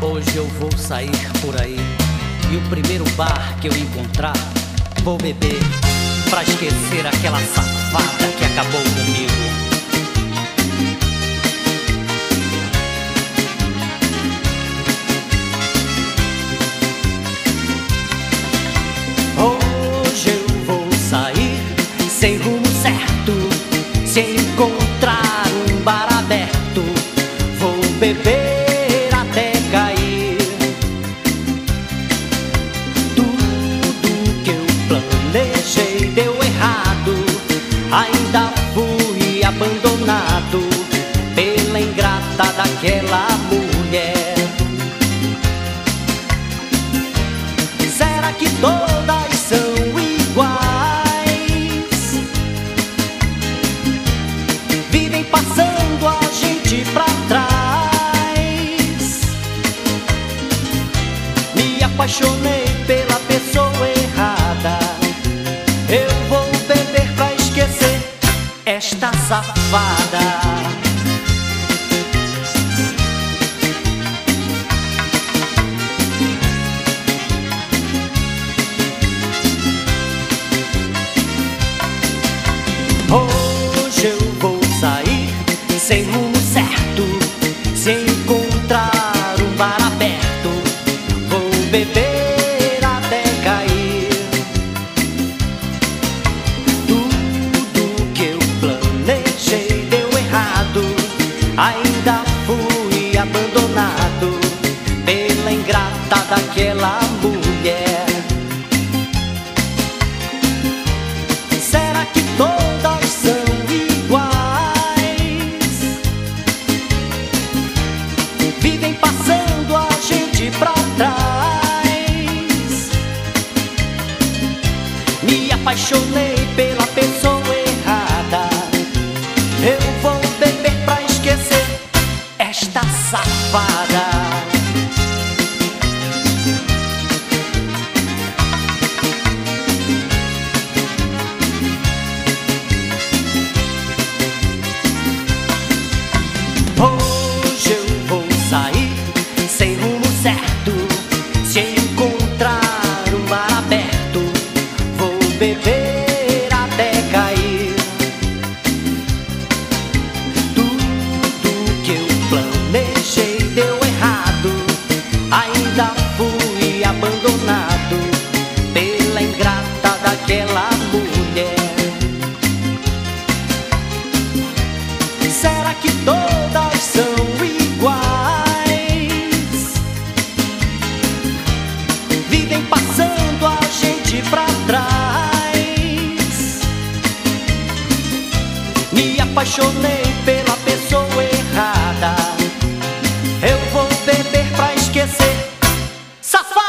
Hoje eu vou sair por aí e o primeiro bar que eu encontrar vou beber pra esquecer aquela safada que acabou comigo. Hoje eu vou sair sem rumo certo, se encontrar um bar aberto, vou beber até cair. Tudo que eu planejei deu errado, ainda fui abandonado pela ingrata daquela mulher. Será que todas são iguais? Vivem passando a gente pra trás. Me apaixonei pela pessoa errada. Eu vou beber pra esquecer esta safada. Hoje eu vou sair sem rumo certo, se encontrar um bar aberto, vou beber até cair. Tudo que eu planejei deu errado, ainda fui abandonado pela ingrata daquela mulher. Será que todas são iguais? Vivem passando a gente pra trás. Me apaixonei pela pessoa errada. Eu vou beber pra esquecer esta safada. Hoje eu vou sair sem rumo certo, se encontrar um bar aberto, vou beber até cair. Tudo que eu planejei deu errado, ainda fui abandonado pela ingrata daquela mulher. Será que todas são iguais? Vivem passando a gente pra trás. Me apaixonei pela pessoa errada. Eu vou beber pra esquecer, safado.